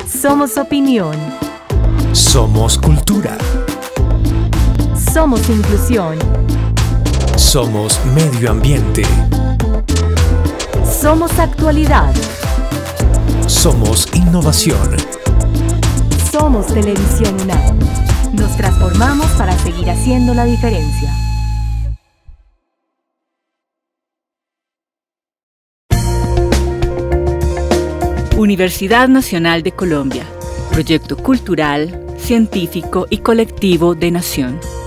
Somos opinión. Somos cultura. Somos inclusión. Somos medio ambiente. Somos actualidad. Somos innovación. Somos Televisión UNAM. Nos transformamos para seguir haciendo la diferencia. Universidad Nacional de Colombia. Proyecto cultural, científico y colectivo de Nación.